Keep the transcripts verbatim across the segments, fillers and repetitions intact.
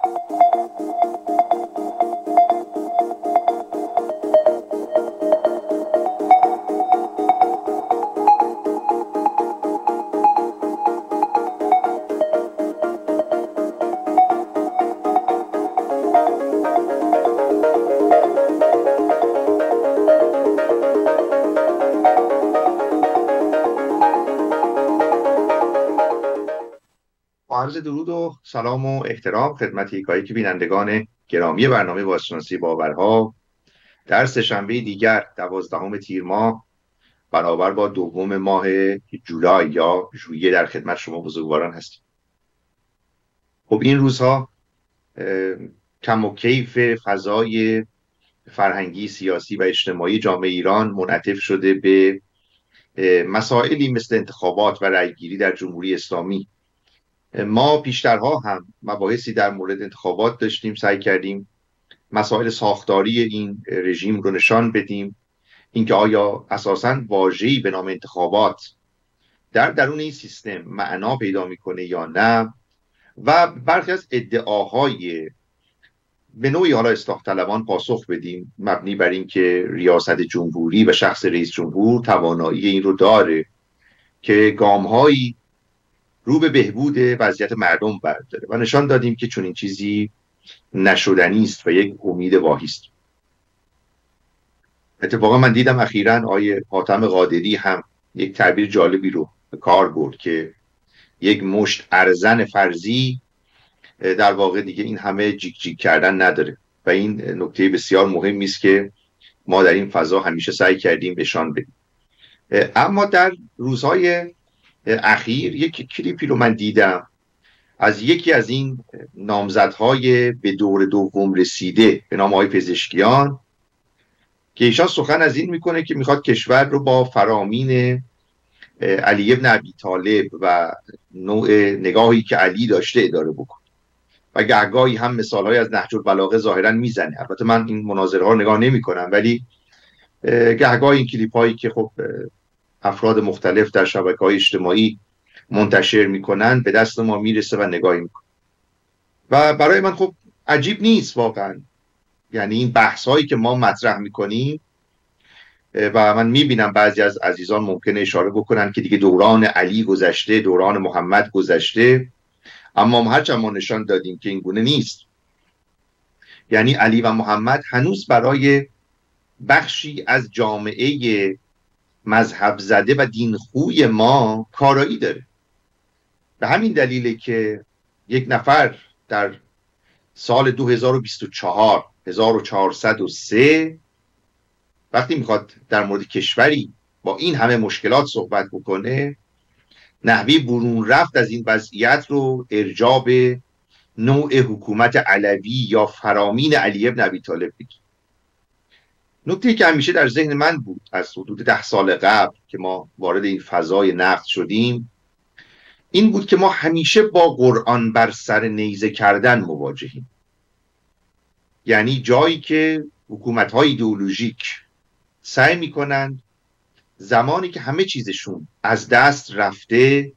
عرض درود و سلام و احترام خدمت یکایی که بینندگان گرامی برنامه بازشناسی باورها در سه‌شنبه دیگر دوازدهم تیر ماه برابر با دوم ماه جولای یا ژوئیه در خدمت شما بزرگواران هستیم. خب این روزها کم و کیف فضای فرهنگی، سیاسی و اجتماعی جامعه ایران منعطف شده به مسائلی مثل انتخابات و رأیگیری در جمهوری اسلامی. ما پیشترها هم مباحثی در مورد انتخابات داشتیم، سعی کردیم مسائل ساختاری این رژیم رو نشان بدیم، اینکه آیا اساساً واژه‌ای به نام انتخابات در درون این سیستم معنا پیدا میکنه یا نه، و برخی از ادعاهای به نوعی حالا اصلاح طلبان پاسخ بدیم مبنی بر اینکه ریاست جمهوری و شخص رئیس جمهور توانایی این رو داره که گام‌هایی رو به بهبود وضعیت مردم برداره و نشان دادیم که چون این چیزی نشدنی است و یک امید واهی است. اتفاقا من دیدم اخیراً آیه حاتم قادری هم یک تعبیر جالبی رو به کار برد که یک مشت ارزن فرضی در واقع دیگه این همه جیک جیک کردن نداره و این نکته بسیار مهمی است که ما در این فضا همیشه سعی کردیم نشان بدیم. اما در روزهای اخیر یک کلیپی رو من دیدم از یکی از این نامزدهای به دور دوم رسیده به نام آقای پزشکیان که ایشان سخن از این میکنه که میخواد کشور رو با فرامین علی بن ابی طالب و نوع نگاهی که علی داشته اداره بکنه و گهگاهی هم مثالهای از نهج البلاغه ظاهرا میزنه. البته من این مناظره ها رو نگاه نمی کنم، ولی گهگاهی این کلیپ هایی که خب افراد مختلف در شبکه‌های اجتماعی منتشر میکنن به دست ما میرسه و نگاهی میکنه و برای من خب عجیب نیست واقعا. یعنی این بحث هایی که ما مطرح میکنیم و من میبینم بعضی از عزیزان ممکنه اشاره بکنن که دیگه دوران علی گذشته، دوران محمد گذشته، اما ما هرچند ما نشان دادیم که این گونه نیست. یعنی علی و محمد هنوز برای بخشی از جامعه مذهب زده و دینخوی ما کارایی داره. به همین دلیله که یک نفر در سال دو هزار و بیست و چهار هزار و چهارصد و سه وقتی میخواد در مورد کشوری با این همه مشکلات صحبت بکنه، نحوی برون رفت از این وضعیت رو ارجاع به نوع حکومت علوی یا فرامین علی بن ابی طالب بگیر. نکته که همیشه در ذهن من بود از حدود ده سال قبل که ما وارد این فضای نقد شدیم این بود که ما همیشه با قرآن بر سر نیزه کردن مواجهیم. یعنی جایی که حکومت‌های ایدئولوژیک سعی می‌کنند زمانی که همه چیزشون از دست رفته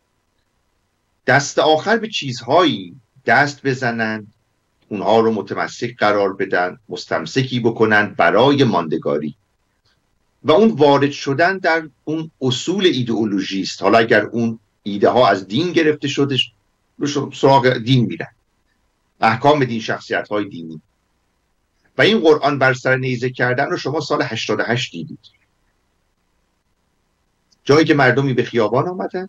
دست آخر به چیزهایی دست بزنند، اونها رو متمسک قرار بدن، مستمسکی بکنن برای ماندگاری و اون وارد شدن در اون اصول ایدئولوژی است. حالا اگر اون ایده ها از دین گرفته شده رو سراغ دین میرن، احکام دین، شخصیت های دینی. و این قرآن بر سر نیزه کردن رو شما سال هشتاد و هشت دیدید، جایی که مردمی به خیابان آمدن،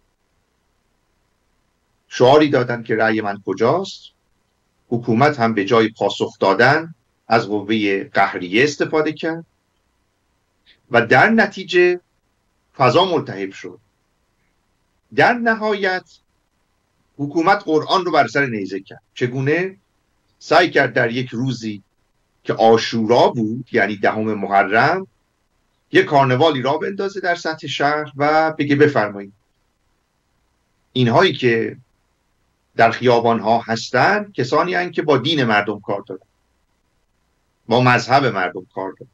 شعاری دادن که رأی من کجاست. حکومت هم به جای پاسخ دادن از قوه قهریه استفاده کرد و در نتیجه فضا ملتهب شد. در نهایت حکومت قرآن رو بر سر نیزه کرد. چگونه؟ سعی کرد در یک روزی که عاشورا بود، یعنی دهم محرم، یک کارنوالی را بندازه در سطح شهر و بگه بفرمایید اینهایی که در خیابان ها هستن کسانی هستند که با دین مردم کار دارن، با مذهب مردم کار دارن.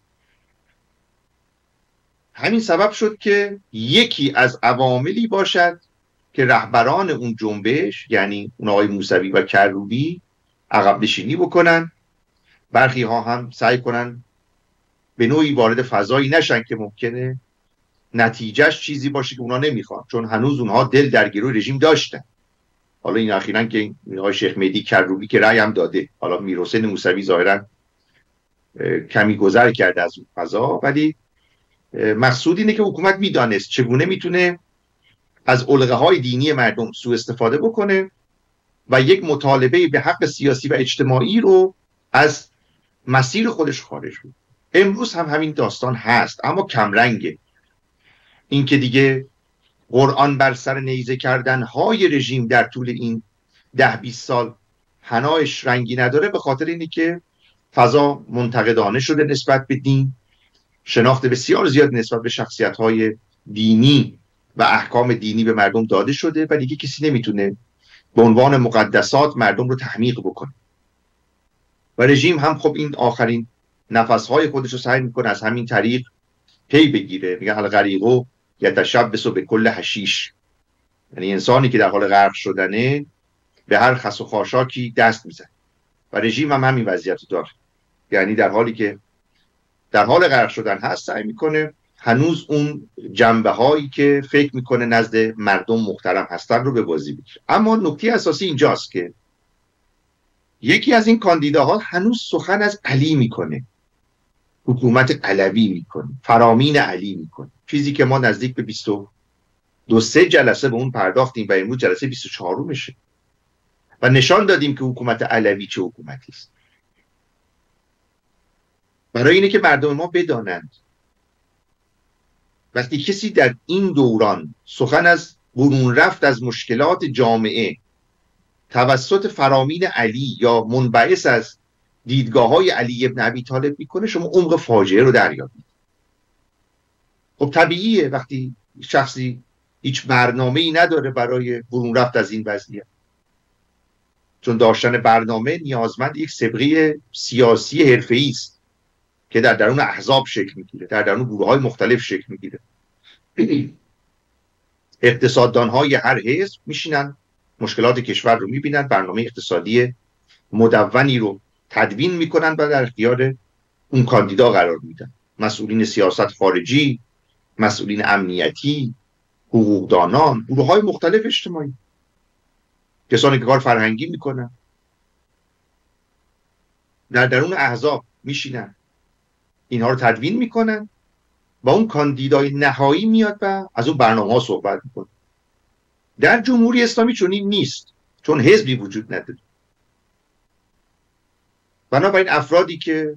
همین سبب شد که یکی از عواملی باشد که رهبران اون جنبش، یعنی اون آقای موسوی و کروبی، عقب نشینی بکنن، برخی ها هم سعی کنن به نوعی وارد فضایی نشن که ممکنه نتیجهش چیزی باشه که اونا نمیخوان، چون هنوز اونها دل در گروه رژیم داشتن. حالا این اخیراً که این آقای شیخ مهدی کروبی که رأی هم داده، حالا میرحسین موسوی ظاهراً کمی گذر کرده از اون فضا، ولی مقصود اینه که حکومت میدانست چگونه میتونه از علقه های دینی مردم سوء استفاده بکنه و یک مطالبه به حق سیاسی و اجتماعی رو از مسیر خودش خارج بود. امروز هم همین داستان هست، اما کمرنگه. این که دیگه قرآن بر سر نیزه کردن های رژیم در طول این ده بیست سال حنایش رنگی نداره، به خاطر اینه که فضا منتقدانه شده نسبت به دین، شناخت بسیار زیاد نسبت به شخصیت های دینی و احکام دینی به مردم داده شده و دیگه کسی نمیتونه به عنوان مقدسات مردم رو تحمیق بکنه. و رژیم هم خب این آخرین نفسهای خودش رو سعی میکنه از همین طریق پی بگیره. میگه الغریقو یتشبث به کل حشیش، یعنی انسانی که در حال غرق شدنه به هر خس و خاشاکی دست میزنه. و رژیم هم همین وضعیت داره، یعنی در حالی که در حال غرق شدن هست سعی میکنه هنوز اون جنبه هایی که فکر میکنه نزد مردم محترم هستن رو به بازی بگیره. اما نکته اساسی اینجاست که یکی از این کاندیداها هنوز سخن از علی میکنه، حکومت علوی میکنه، فرامین علی میکنه، چیزی که ما نزدیک به بیست و دو سه جلسه به اون پرداختیم و امروز جلسه بیست و چهار میشه و نشان دادیم که حکومت علوی چه حکومتی است. برای اینه که مردم ما بدانند وقتی کسی در این دوران سخن از برون رفت از مشکلات جامعه توسط فرامین علی یا منبعث از دیدگاه های علی ابن ابی طالب میکنه، شما عمق فاجعه رو دریابید. خب طبیعیه وقتی شخصی هیچ برنامه‌ای نداره برای برون رفت از این وضعیت، چون داشتن برنامه نیازمند یک سابقه سیاسی حرفه‌ای است که در درون احزاب شکل میگیره، در درون گروه‌های مختلف شکل میگیره. اقتصاددان‌های هر حزب میشینن مشکلات کشور رو میبینن، برنامه اقتصادی مدونی رو تدوین میکنن و در اختیار اون کاندیدا قرار میدن. مسئولین سیاست خارجی، مسئولین امنیتی، حقوقدانان، گروه‌های مختلف اجتماعی، کسانی که کار فرهنگی میکنن در درون احزاب میشینن، اینها رو تدوین میکنن و اون کاندیدای نهایی میاد و از اون برنامه ها صحبت میکنه. در جمهوری اسلامی چنین نیست، چون حزبی وجود نداره. بنابراین افرادی که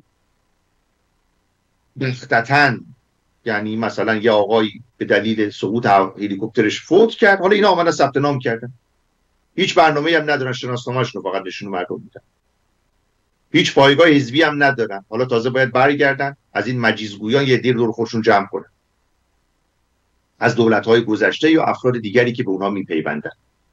بختتن، یعنی مثلا یه آقایی به دلیل سقوط هلیکوپترش فوت کرد، حالا اینا آمدن ثبت نام کردن، هیچ برنامه‌ای هم ندارن، شناسنامه‌شون رو فقط نشون مردم میدن، هیچ پایگاه حزبی هم ندارن، حالا تازه باید برگردن از این مجیزگویان یه دیر دور خودشون جمع کنن از دولت‌های گذشته یا افراد دیگری که به اونها میپیوندن.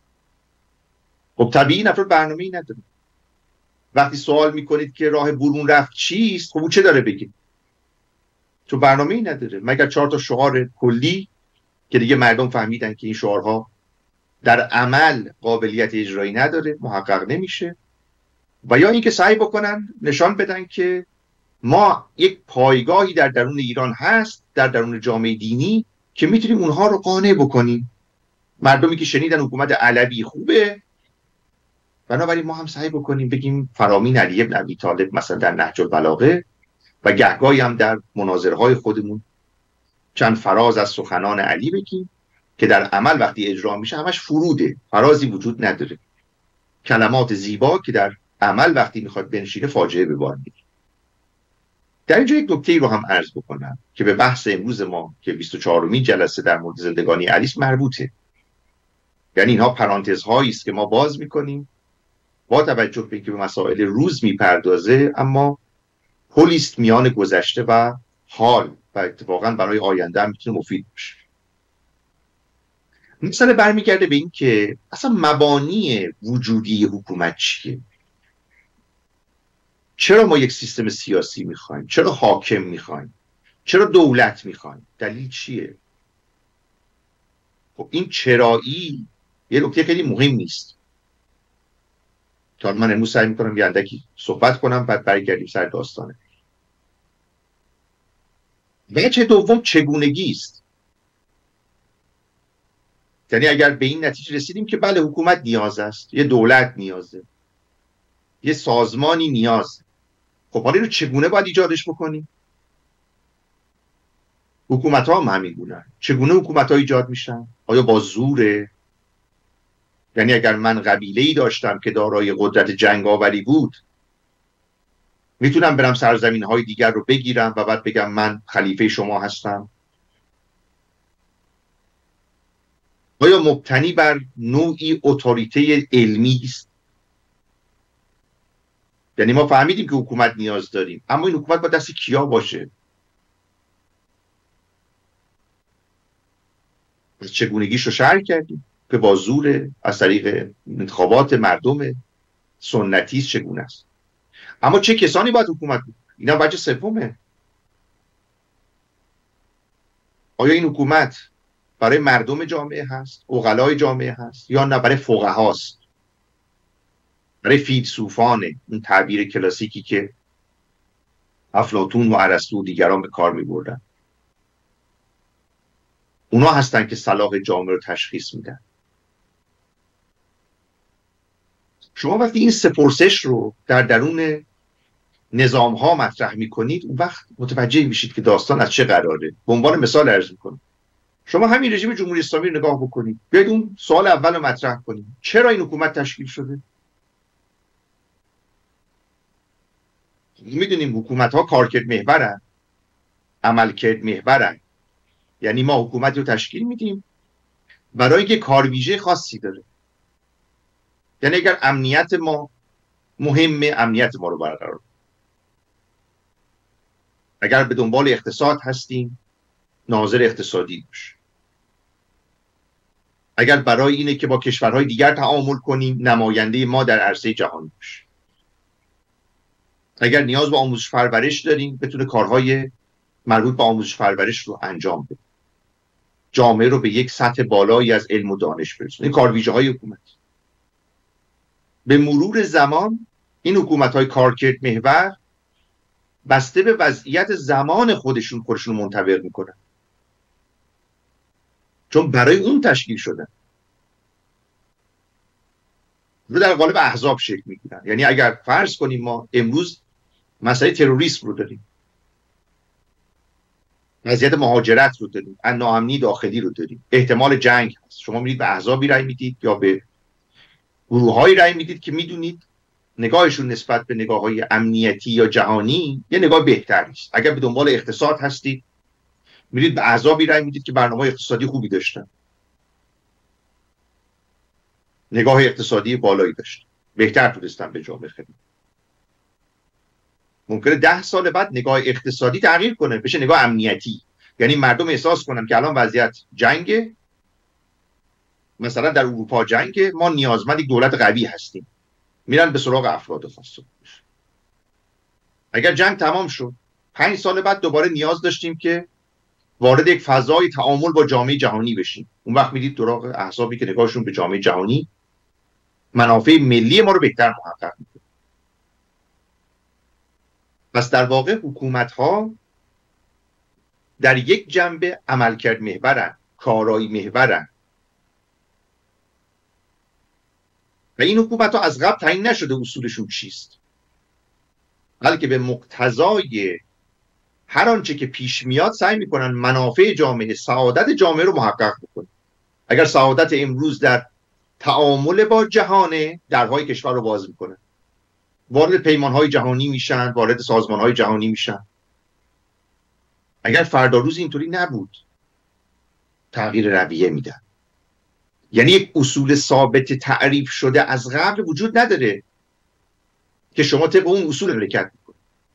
خب طبیعی این افراد برنامه‌ای ندارن. وقتی سوال میکنید که راه برون رفت چیست، خب اون چه داره بگه؟ چون برنامه‌ای نداره مگر چهار تا شعار کلی که دیگه مردم فهمیدن که این شعارها در عمل قابلیت اجرایی نداره، محقق نمیشه، و یا اینکه سعی بکنن نشان بدن که ما یک پایگاهی در درون ایران هست، در درون جامعه دینی، که میتونیم اونها رو قانع بکنیم. مردمی که شنیدن حکومت علوی خوبه، بنابراین ما هم سعی بکنیم بگیم فرامین علی ابن ابی طالب مثلا در نهج البلاغه و گهگاهی هم در مناظرهای خودمون چند فراز از سخنان علی بگیم که در عمل وقتی اجرا میشه همش فروده، فرازی وجود نداره، کلمات زیبا که در عمل وقتی میخواد بنشینه فاجعه به بار میاره. در اینجا یک نکته رو هم عرض بکنم که به بحث امروز ما که بیست و چهارمین جلسه در مورد زندگانی علی است مربوطه. یعنی اینها پرانتزهایی است که ما باز میکنیم با توجه به اینکه به مسائل روز میپردازه، اما پلیست میان گذشته و حال و اتفاقا برای آینده هم میتونه مفید باشه. مثلا برمیگرده به این که اصلا مبانی وجودی حکومت چیه؟ چرا ما یک سیستم سیاسی میخوایم؟ چرا حاکم میخوایم؟ چرا دولت میخوایم؟ دلیل چیه؟ خب این چرایی یه نکته خیلی مهم نیست. تا من امروز سعی میکنم یه اندکی صحبت کنم بعد برگردیم سر داستانه. وجه دوم چگونگی است. یعنی اگر به این نتیجه رسیدیم که بله حکومت نیاز است، یه دولت نیازه، یه سازمانی نیاز، خب حالا رو چگونه باید ایجادش بکنیم؟ حکومت ها هم همین گونه. چگونه حکومت ها ایجاد میشن؟ آیا با زوره؟ یعنی اگر من قبیله‌ای داشتم که دارای قدرت جنگاوری بود، میتونم برم سرزمین های دیگر رو بگیرم و بعد بگم من خلیفه شما هستم؟ آیا مبتنی بر نوعی اتوریته علمی است؟ یعنی ما فهمیدیم که حکومت نیاز داریم، اما این حکومت با دست کیا باشه؟ چگونگیش رو شرح کردیم که با زور، از طریق انتخابات مردم سنتی چگونه است. اما چه کسانی باید حکومت بود؟ اینا وجه سومه. آیا این حکومت برای مردم جامعه هست، عقلای جامعه هست، یا نه برای فقهاست، برای فیلسوفانه، اون تعبیر کلاسیکی که افلاطون و ارسطو و دیگران به کار می بردن؟ اونا هستن که صلاح جامعه رو تشخیص میدن. شما وقتی این سه پرسش رو در درون نظام ها مطرح میکنید، اون وقت متوجه میشید که داستان از چه قراره. به عنوان مثال عرض میکنم، شما همین رژیم جمهوری اسلامی رو نگاه بکنید، بیاید اون سوال اول رو مطرح کنید: چرا این حکومت تشکیل شده؟ میدونیم حکومت ها کارکرد محورن، عملکرد محورن. یعنی ما حکومت رو تشکیل میدیم برای اینکه کارویژه خاصی داره. یعنی اگر امنیت ما مهمه، امنیت ما رو برقرار. اگر به دنبال اقتصاد هستیم، ناظر اقتصادی باشه. اگر برای اینه که با کشورهای دیگر تعامل کنیم، نماینده ما در عرصه جهانی باشه. اگر نیاز به آموزش پرورش داریم، بتونه کارهای مربوط به آموزش پرورش رو انجام بده، جامعه رو به یک سطح بالایی از علم و دانش برسونه. این کارویژه های حکومت. به مرور زمان این حکومت های کارکرد محور بسته به وضعیت زمان خودشون خودشون منطبق میکنن، چون برای اون تشکیل شدن. رو در قالب احزاب شکل میگیرن. یعنی اگر فرض کنیم ما امروز مسئله تروریسم رو داریم، وضعیت مهاجرت رو داریم، ناامنی داخلی رو داریم، احتمال جنگ هست، شما میرید به احزابی رأی میدید یا به گروه‌هایی رأی میدید که میدونید نگاهشون نسبت به نگاه‌های امنیتی یا جهانی یه نگاه بهتری است. اگر به دنبال اقتصاد هستید، میرید به احزابی رأی میدید که برنامه اقتصادی خوبی داشتن، نگاه اقتصادی بالایی داشتن، بهتر تونستن به جامعه خدمت. ممکنه ده سال بعد نگاه اقتصادی تغییر کنه، بشه نگاه امنیتی. یعنی مردم احساس کنن که الان وضعیت جنگه، مثلا در اروپا جنگه، ما نیازمند یک دولت قوی هستیم، میرن به سراغ افراد خاص. اگر جنگ تمام شد، پنج سال بعد دوباره نیاز داشتیم که وارد یک فضای تعامل با جامعه جهانی بشیم، اون وقت میدید سراغ احزابی که نگاهشون به جامعه جهانی منافع ملی ما رو بهتر محقق میکنه. پس در واقع حکومت ها در یک جنبه عملکرد محورن، کارایی محورن. و این حکومت ها از قبل تعیین نشده اصولشون چیست، بلکه به مقتضای هر آنچه که پیش میاد سعی میکنن منافع جامعه، سعادت جامعه رو محقق بکنن. اگر سعادت امروز در تعامل با جهانه، درهای کشور رو باز میکنن، وارد پیمانهای جهانی میشن، وارد سازمانهای جهانی میشن. اگر فردا روز اینطوری نبود، تغییر رویه میدن. یعنی یک اصول ثابت تعریف شده از قبل وجود نداره که شما طبق اون اصول حرکت میکنید.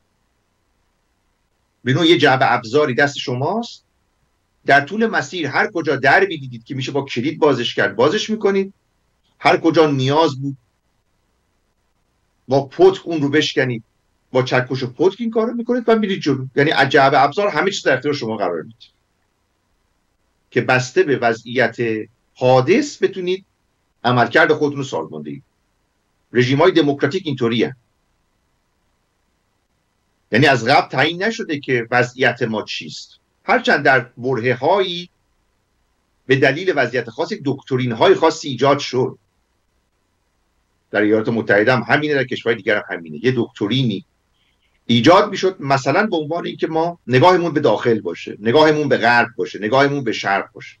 ببینید یه جعبه ابزاری دست شماست، در طول مسیر هر کجا دربی دیدید که میشه با کلید بازش کرد، بازش میکنید. هر کجا نیاز بود با پتک اون رو بشکنید، با چکش و پتک این کارو میکنید و میرید جلو. یعنی از جعبه ابزار همه چیز در اختیار شما قرار میدید که بسته به وضعیت حادث بتونید عملکرد خودتون رو سازماندهی. رژیم های دموکراتیک اینطوری هست. یعنی از قبل تعیین نشده که وضعیت ما چیست، هرچند در برهه هایی به دلیل وضعیت خاص دکترین های خاصی ایجاد شد. در ایالات متحده هم همینه، در کشورهای دیگر هم همینه. یه دکترینی ایجاد میشد مثلا به عنوان اینکه ما نگاهمون به داخل باشه، نگاهمون به غرب باشه، نگاهمون به شرق باشه.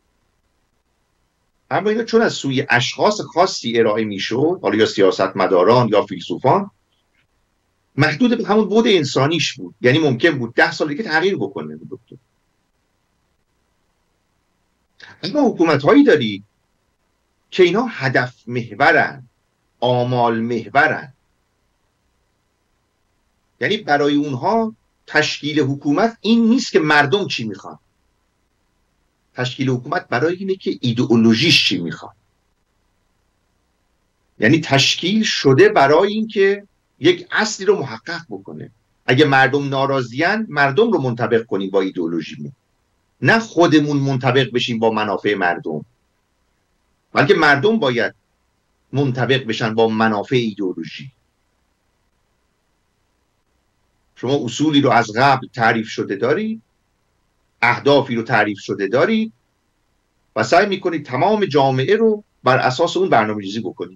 اما اینا چون از سوی اشخاص خاصی ارائه میشد، حالا یا سیاستمداران یا فیلسوفان، محدود به همون بود انسانیش بود. یعنی ممکن بود ده سال دیگه تغییر بکنه دکتر. اما حکومت هایی داری که اینا هدف محورن، آمال محورن. یعنی برای اونها تشکیل حکومت این نیست که مردم چی میخوان. تشکیل حکومت برای اینه که ایدئولوژیش چی میخوان. یعنی تشکیل شده برای اینکه یک اصلی رو محقق بکنه. اگه مردم ناراضیان، مردم رو منطبق کنیم با ایدئولوژیمون، نه خودمون منطبق بشیم با منافع مردم، بلکه مردم باید منطبق بشن با منافع ایدئولوژی. شما اصولی رو از قبل تعریف شده دارید، اهدافی رو تعریف شده دارید و سعی میکنید تمام جامعه رو بر اساس اون برنامه‌ریزی بکنید.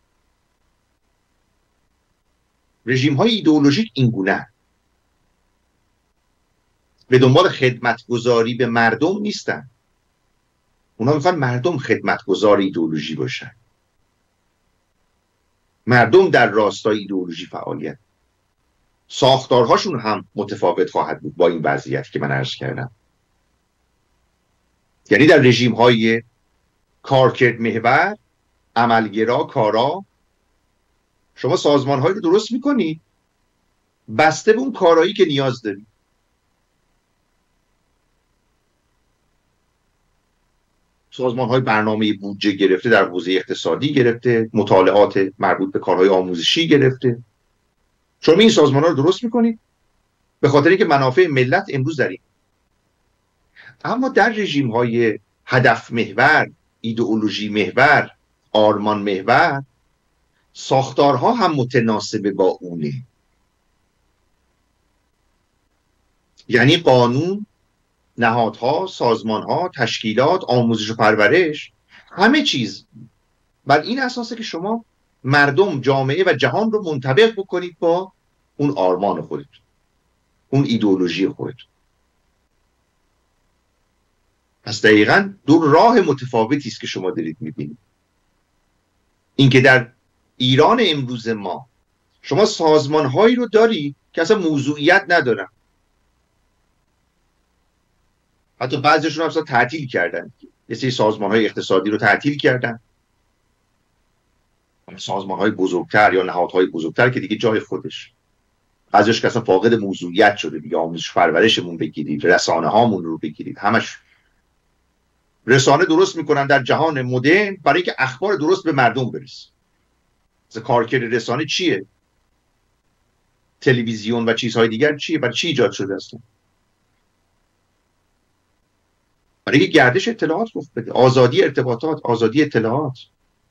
رژیم های ایدئولوژیک این گونه به دنبال خدمتگزاری به مردم نیستن. اونا میخوان مردم خدمتگزار ایدئولوژی باشن، مردم در راستای ایدئولوژی فعالیت. ساختارهاشون هم متفاوت خواهد بود با این وضعیت که من عرض کردم. یعنی در رژیم های کارکرد محور، عملگرا، کارا، شما سازمان هایی رو درست میکنید بسته به اون کارایی که نیاز دارید. سازمان های برنامه بودجه گرفته، در حوزه اقتصادی گرفته، مطالعات مربوط به کارهای آموزشی گرفته. شما این سازمان ها رو درست میکنید به خاطر اینکه منافع ملت امروز دارید. اما در رژیم های هدف محور، ایدئولوژی محور، آرمان محور، ساختارها هم متناسب با اونه. یعنی قانون، نهادها، سازمانها، تشکیلات، آموزش و پرورش، همه چیز بر این اساسه که شما مردم، جامعه و جهان رو منطبق بکنید با اون آرمان خودتون، اون ایدئولوژی خودتون. پس دقیقاً دو راه متفاوتی است که شما دارید میبینید. اینکه در ایران امروز ما شما سازمانهایی رو داری که اصلا موضوعیت ندارن، حتی بعضیشون اصلا تعطیل کردن. یه سری سازمانهای اقتصادی رو تعطیل کردن، سازمانهای بزرگتر یا نهادهای بزرگتر که دیگه جای خودش، بعضیش که اصلا فاقد موضوعیت شده دیگه. آموزش پرورشمون بگیرید، رسانه هامون رو بگیرید، همش رسانه درست میکنن در جهان مدرن برای اینکه اخبار درست به مردم برسه. مثلا کارکرد رسانه چیه؟ تلویزیون و چیزهای دیگر چیه؟ برای چی ایجاد شده است؟ برای اینکه گردش اطلاعات رخ بده، آزادی ارتباطات، آزادی اطلاعات.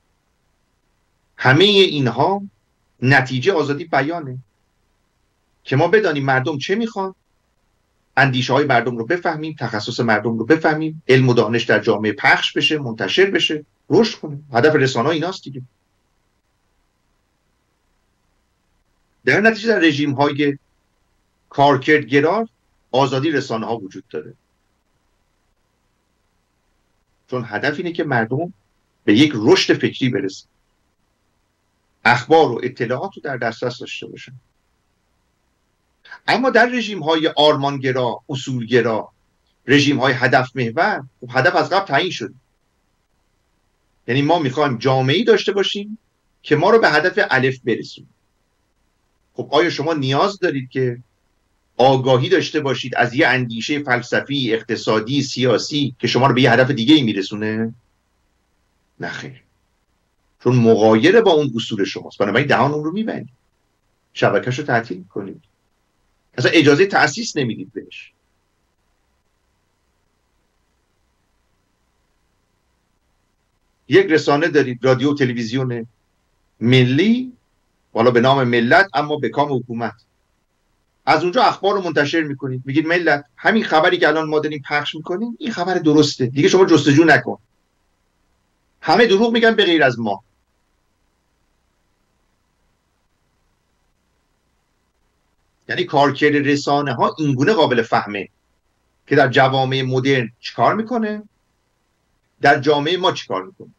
همه اینها نتیجه آزادی بیانه که ما بدانیم مردم چه میخوان، اندیشه های مردم رو بفهمیم، تخصص مردم رو بفهمیم، علم و دانش در جامعه پخش بشه، منتشر بشه، رشد کنه. هدف رسانه‌ها ایناست دیگه. در نتیجه در رژیم های کارکردگرا آزادی رسانه ها وجود داره، چون هدف اینه که مردم به یک رشد فکری برسن، اخبار و اطلاعات رو در دسترس داشته باشن. اما در رژیم های آرمانگرا، اصولگرا، رژیم های هدف محور، خب هدف از قبل تعیین شده. یعنی ما میخوایم جامعه‌ای داشته باشیم که ما رو به هدف الف برسونه. خب آیا شما نیاز دارید که آگاهی داشته باشید از یه اندیشه فلسفی، اقتصادی، سیاسی که شما رو به یه هدف دیگه ای میرسونه؟ نه خیر، چون مغایر با اون اصول شماست. بنابراین دهان اون رو میبندید، شبکه‌شو تعطیل میکنید، اصلا اجازه تأسیس نمیدید بهش. یک رسانه دارید، رادیو، تلویزیونه، ملی، والا به نام ملت اما به کام حکومت. از اونجا اخبار رو منتشر میکنید، میگید ملت همین خبری که الان ما داریم پخش میکنیم این خبر درسته، دیگه شما جستجو نکن، همه دروغ میگن به غیر از ما. یعنی کارکرد رسانه ها اینگونه قابل فهمه که در جوامع مدرن چیکار میکنه، در جامعه ما چیکار میکنه.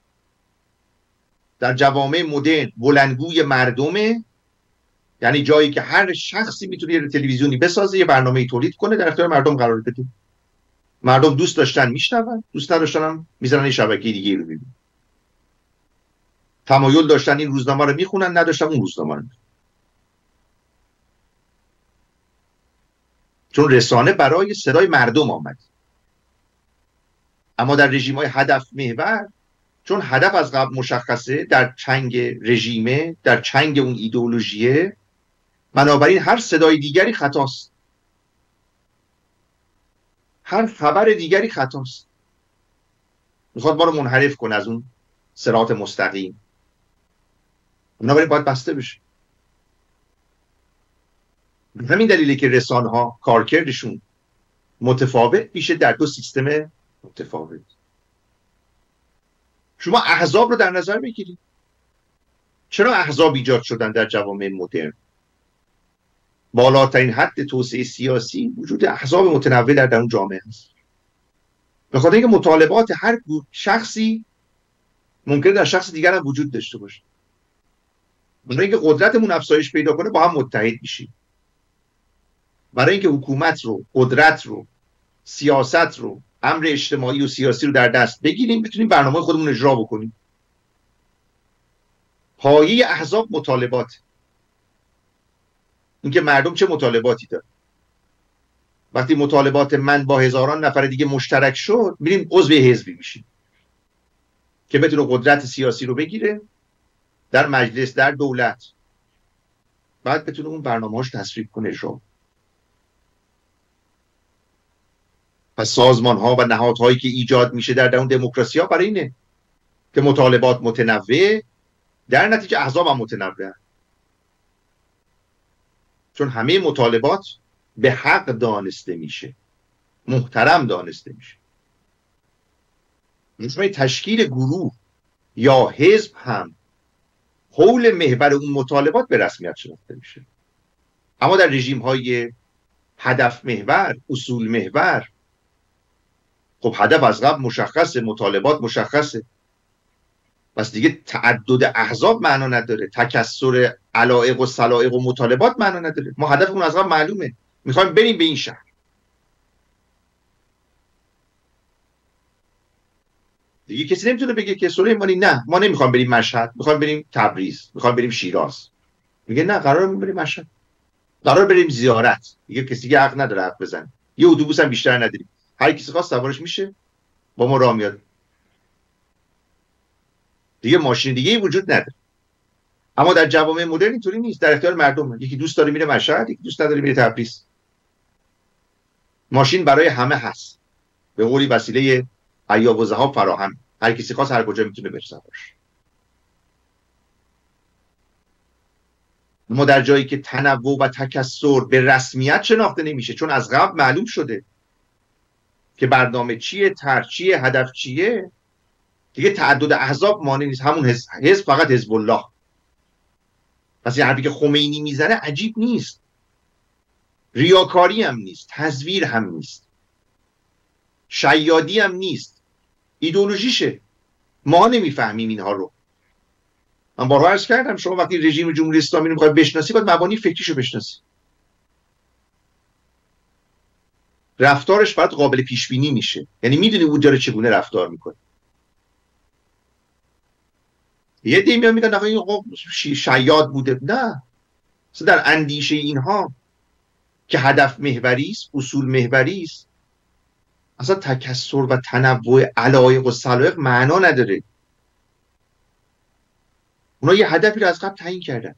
در جوامع مدرن بلندگوی مردمه، یعنی جایی که هر شخصی میتونه یه تلویزیونی بسازه، یه برنامه‌ای تولید کنه، در اختیار مردم قرار بده. مردم دوست داشتن میشنون، دوست نداشتن هم میذارن این شبکه دیگه رو ببینن. تمایل داشتن این روزنامه رو میخونن، نداشتن اون روزنامه رو میخونن. چون رسانه برای صدای مردم آمد. اما در رژیم‌های هدف محور، چون هدف از قبل مشخصه، در چنگ رژیمه، در چنگ اون ایدئولوژیه، بنابراین هر صدای دیگری خطاست، هر خبر دیگری خطاست، میخواد ما رو منحرف کنه از اون صراط مستقیم. بنابراین باید بسته بشه. همین دلیله که رسانه ها کارکردشون متفاوت میشه در دو سیستم متفاوت. شما احزاب رو در نظر بگیرید. چرا احزاب ایجاد شدن در جوامع مدرن؟ بالاترین حد توسعه سیاسی وجود احزاب متنوع در اون جامعه است. به خاطر اینکه مطالبات هر شخصی ممکنه در شخص دیگر هم وجود داشته باشه. برای اینکه قدرتمون افزایش پیدا کنه با هم متحد میشیم. برای اینکه حکومت رو، قدرت رو، سیاست رو، امر اجتماعی و سیاسی رو در دست بگیریم، بتونیم برنامه خودمون اجرا بکنیم. پایه احزاب مطالبات، اینکه مردم چه مطالباتی دارن. وقتی مطالبات من با هزاران نفر دیگه مشترک شد، میریم عضو حزبی میشیم که بتونه قدرت سیاسی رو بگیره در مجلس، در دولت، بعد بتونه اون برنامه‌هاش تصویب کنه، اجرا. پس سازمان ها و نهادهایی که ایجاد میشه در اون دموکراسی ها برای اینه که مطالبات متنوع، در نتیجه احزاب هم متنوع، چون همه مطالبات به حق دانسته میشه، محترم دانسته میشه. مثل تشکیل گروه یا حزب هم حول محور اون مطالبات به رسمیت شناخته میشه. اما در رژیم های هدف محور، اصول محور، خب هدف از قبل مشخصه، مطالبات مشخصه، پس دیگه تعدد احزاب معنا نداره، تکثر علایق و سلایق و مطالبات معنا نداره. ما هدفمون از قبل معلومه، میخوایم بریم به این شهر. دیگه کسی نمیتونه بگه که سلیمانی نه ما نمیخوام بریم مشهد، میخوایم بریم تبریز، میخوایم بریم شیراز. میگه نه قراره بریم مشهد، قرار بریم زیارت. دیگه کسی دیگه حق نداره حق بزنه. یه اتوبوس هم بیشتر نداریم، هر کسی خواست سوارش میشه، با ما راه میاد. دیگه ماشین دیگه ای وجود نداره. اما در جوامع مدرن اینطوری نیست، در اختیار مردمه. یکی دوست داره میره مشهد، یکی دوست نداره میره تبریز. ماشین برای همه هست، به قولی وسیله عیاب و ذهاب فراهم، هر کسی خواست هر کجا میتونه بره سوارش. ما در جایی که تنوع و تکثر به رسمیت شناخته نمیشه، چون از قبل معلوم شده که برنامه چیه، طرح چیه، هدف چیه، دیگه تعدد احزاب مانع نیست. همون حزب, حزب فقط حزب الله. پس این حرفی که خمینی میزنه عجیب نیست، ریاکاری هم نیست، تزویر هم نیست، شیادی هم نیست، ایدئولوژیشه. ما نمیفهمیم اینها رو. من بارها عرض کردم شما وقتی رژیم جمهوری اسلامی رو میخوای بشناسی، باید مبانی فکریشو بشناسی. رفتارش باید قابل پیش بینی میشه، یعنی میدونی اون داره چگونه رفتار میکنه. یه دی میاد میگن آقا این شیاد بوده. نه، در اندیشه اینها که هدف محوری است، اصول محوری است، اصلا تکثر و تنوع علایق و سلایق معنا نداره. اونا یه هدفی رو از قبل تعیین کردن.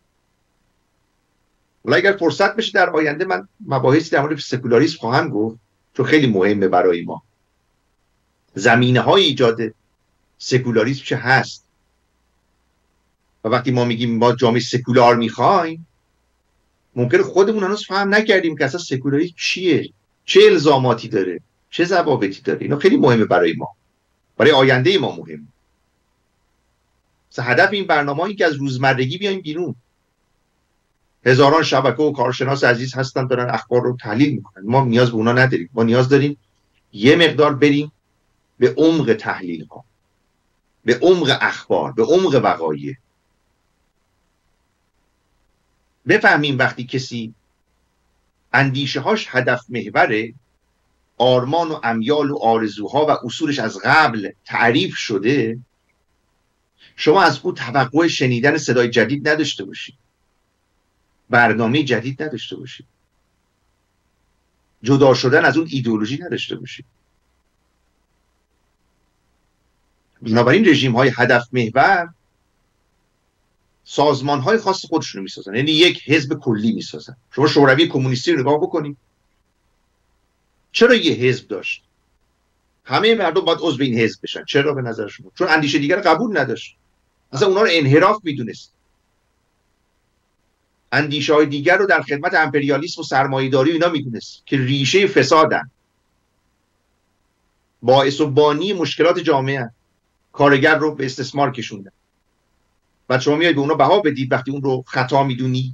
ولی اگر فرصت بشه در آینده من مباحثی در مورد سکولاریسم خواهم گفت، چون خیلی مهمه برای ما. زمینه های ایجاد سکولاریسم چه هست؟ و وقتی ما میگیم ما جامعه سکولار میخوایم، ممکنه خودمون هنوز فهم نکردیم که اصلا سکولاریسم چیه، چه الزاماتی داره، چه ضوابطی داره. اینا خیلی مهمه برای ما، برای آینده ما مهمه. هدف این برنامه این که از روزمرگی بیایم بیرون. هزاران شبکه و کارشناس عزیز هستن دارن اخبار رو تحلیل میکنن، ما نیاز به اونا نداریم. ما نیاز داریم یه مقدار بریم به عمق تحلیل ها، به عمق اخبار، به عمق وقایع. بفهمیم وقتی کسی اندیشه هاش هدف محوره، آرمان و امیال و آرزوها و اصولش از قبل تعریف شده، شما از او توقع شنیدن صدای جدید نداشته باشید، برنامه جدید نداشته باشید، جدا شدن از اون ایدئولوژی نداشته باشید. بنابراین رژیم های هدف محور سازمان های خاص خودشون رو میسازن، یعنی یک حزب کلی میسازن. شما شوروی کمونیستی رو نگاه بکنید، چرا یه حزب داشت؟ همه مردم باید عضو این حزب بشن. چرا به نظر شما؟ چون اندیشه دیگر قبول نداشت، اصلا اونا رو انحراف میدونست. اندیشه های دیگر رو در خدمت امپریالیسم و سرمایه‌داری اینا میدونست که ریشه فسادن، باعث و بانی مشکلات جامعه، کارگر رو به استثمار کشوندن. بعد شما میایید به اونا بها بدید وقتی اون رو خطا میدونی.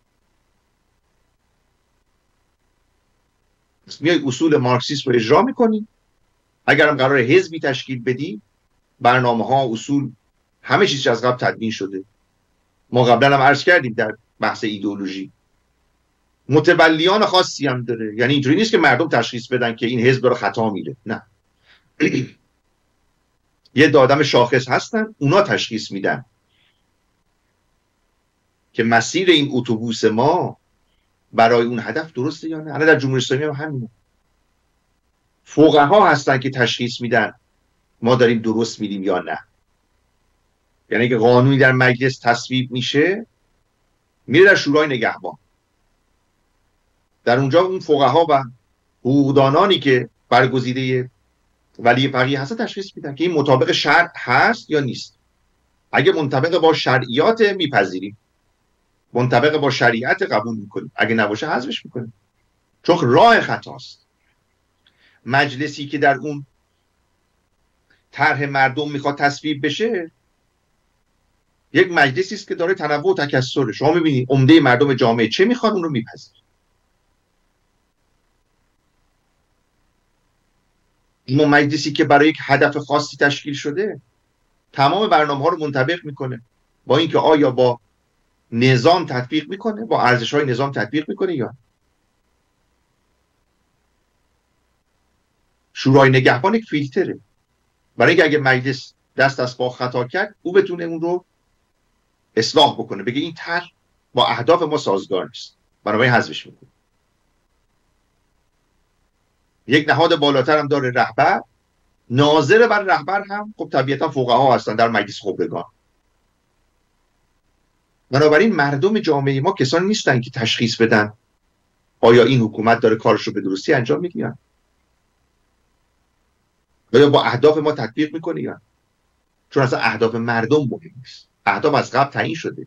میای اصول مارکسیسم رو اجرا میکنی. اگرم قرار حزبی تشکیل بدی، برنامه ها، اصول، همه چیز از قبل تدوین شده. ما قبلا هم عرض کردیم در بحث ایدئولوژی متولیان خاصی هم داره. یعنی اینجوری نیست که مردم تشخیص بدن که این حزب رو خطا میره، نه. یه دادم شاخص هستن، اونا تشخیص میدن که مسیر این اتوبوس ما برای اون هدف درسته یا نه. الان در جمهوری اسلامی هم همینه. فقها هستن که تشخیص میدن ما داریم درست میریم یا نه. یعنی که قانونی در مجلس تصویب میشه، میره در شورای نگهبان، در اونجا اون فقها و حقوقدانانی که برگزیده ولی فقیه هست تشخیص میدن که این مطابق شرع هست یا نیست. اگه منطبق با شرعیات میپذیریم، منطبق با شریعت قبول میکنیم، اگه نباشه حذفش میکنیم، چون راه خطاست. مجلسی که در اون طرح مردم میخواد تصویب بشه، یک مجلسی است که داره تنوع و تکثره. شما میبینید عمده مردم جامعه چه میخواد اون رو میپذیره. ما مجلسی که برای یک هدف خاصی تشکیل شده، تمام برنامه ها رو منطبق میکنه با اینکه آیا با نظام تطبیق میکنه، با ارزش های نظام تطبیق میکنه یا. شورای نگهبان یک فیلتره برای اینکه اگه مجلس دست از پا خطا کرد، او بتونه اون رو اصلاح بکنه، بگه این طرح با اهداف ما سازگار نیست، بنابراین حذفش میکنه. یک نهاد بالاتر هم داره، رهبر. ناظر بر رهبر هم خب طبیعتا فقها هستن در مجلس خبرگان. بنابراین مردم جامعه ما کسانی نیستن که تشخیص بدن آیا این حکومت داره کارش رو به درستی انجام میده، آیا با اهداف ما تطبیق میکنه یا. چون اصلا اهداف مردم مهم نیست، اهداف از قبل تعیین شده.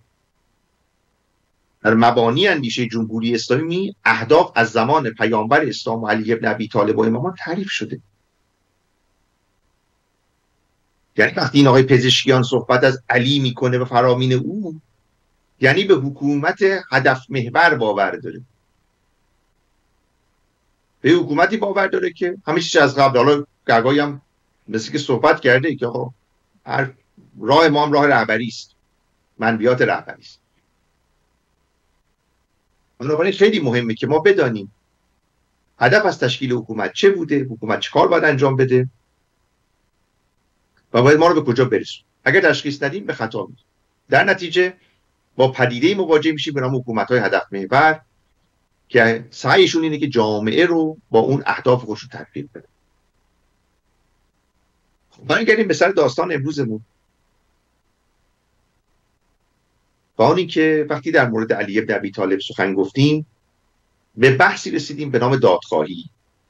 در مبانی اندیشه جمهوری اسلامی اهداف از زمان پیامبر اسلام و علی ابن ابی طالب و امامان تعریف شده. یعنی وقتی این آقای پزشکیان صحبت از علی میکنه و فرامین او، یعنی به حکومت هدف محور باور داره، به حکومتی باور داره که همه چیز از قبل. حالا گاهی هم مثل که صحبت کرده که آقا هر راه ما هم راه رهبری است، منبیات رهبری است. بنابراین خیلی مهمه که ما بدانیم هدف از تشکیل حکومت چه بوده، حکومت چه کار باید انجام بده و باید ما رو به کجا برسونه. اگر تشخیص ندیم به خطا میریم، در نتیجه با پدیده مواجه میشیم به نام حکومت‌های هدف محور که سعیشون اینه که جامعه رو با اون اهداف خودشون تطبیق بده. برگردیم به سر داستان امروزمون. با اون که وقتی در مورد علی بن ابی طالب سخن گفتیم، به بحثی رسیدیم به نام دادخواهی.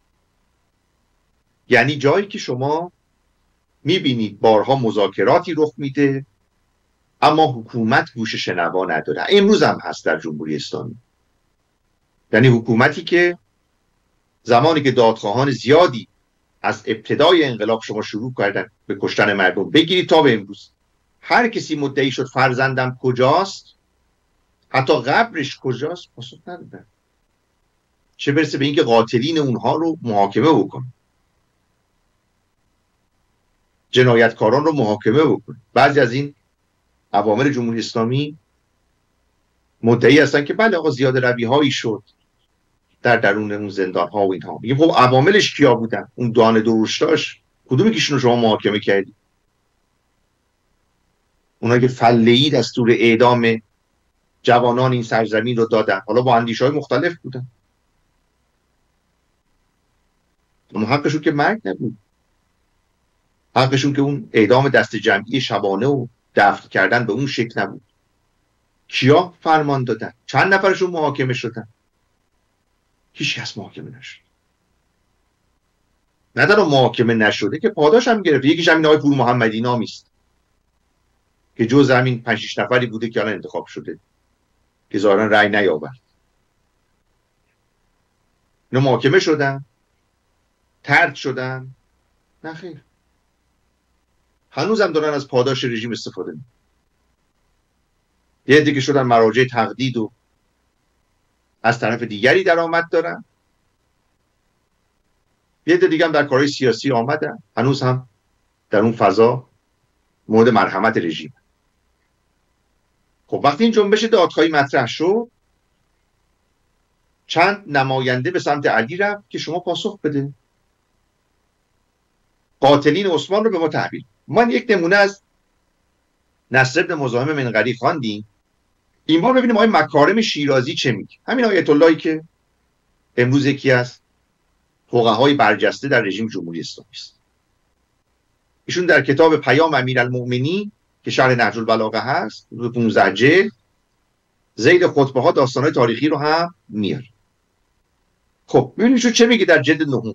یعنی جایی که شما میبینید بارها مذاکراتی رخ میده، اما حکومت گوش شنوا نداره. امروز هم هست در جمهوری اسلامی. یعنی حکومتی که زمانی که دادخواهان زیادی از ابتدای انقلاب شما شروع کردن به کشتن مردم، بگیرید تا به امروز، هر کسی مدعی شد فرزندم کجاست، حتی قبرش کجاست، پاسخ ندادن. چه برسه به اینکه قاتلین اونها رو محاکمه بکن، جنایتکاران رو محاکمه بکن. بعضی از این عوامل جمهوری اسلامی مدعی هستن که بله آقا زیاده روی هایی شد در درون اون زندان ها و اینها. میگه خب عواملش کیا بودن؟ اون دانه دروشتاش کدومی کشون رو شما محاکمه کردی؟ اونایی که فله‌ای دستور اعدام جوانان این سرزمین رو دادن، حالا با اندیش‌های مختلف بودن، اما حقشون که مرگ نبود، حقشون که اون اعدام دست جمعی شبانه و دفن کردن به اون شکل نبود. کیا فرمان دادن؟ چند نفرشون محاکمه شدن؟ هیچ کس محاکمه نشد. نه تنها محاکمه نشده که پاداش هم گرفت. یکیش همین آقای پور محمدی نامی است که جز همین پنج شش نفری بوده که الان انتخاب شده که ظاهرا رأی نیاورد. اینا محاکمه شدن، طرد شدن؟ نه خیر، هنوزم دارن از پاداش رژیم استفاده میکنن. یه عده که شدن مراجع تقلید و از طرف دیگری درآمد دارن، یه عده دیگه هم در کارهای سیاسی آمدن، هنوز هم در اون فضا مورد مرحمت رژیم. خب وقتی این جنبش دادخواهی مطرح شد، چند نماینده به سمت علی رفت که شما پاسخ بده، قاتلین عثمان رو به ما تحویل. من یک نمونه از نصر بن مزاحم منقری خواندیم، این بار ببینیم آقای مکارم شیرازی چه میگه. همین آیت اللهی که امروز یکی از فقهای برجسته در رژیم جمهوری اسلامی است. ایشون در کتاب پیام امیرالمؤمنین که شرح نهج البلاغه هست، پانزده جلد، ذیل خطبه ها داستانهای تاریخی رو هم میاره. خب ببینید ایشون چه میگه در جلد نهم.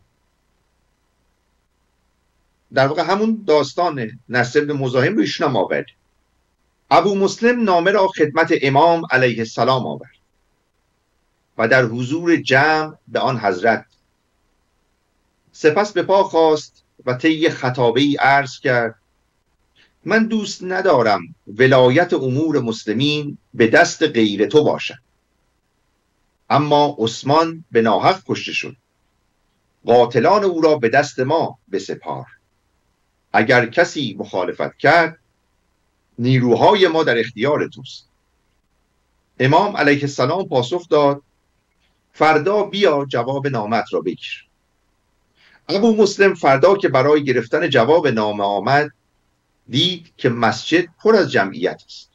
در واقع همون داستان نصر بن مزاحم رو ایشون هم آورد. ابو مسلم نامه را خدمت امام علیه السلام آورد و در حضور جمع به آن حضرت سپس به پا خواست و طی خطابه ای عرض کرد: من دوست ندارم ولایت امور مسلمین به دست غیر تو باشد، اما عثمان به ناحق کشته شد، قاتلان او را به دست ما بسپار. اگر کسی مخالفت کرد نیروهای ما در اختیار توست. امام علیه السلام پاسخ داد: فردا بیا جواب نامت را بگیر. ابو مسلم فردا که برای گرفتن جواب نامه آمد، دید که مسجد پر از جمعیت است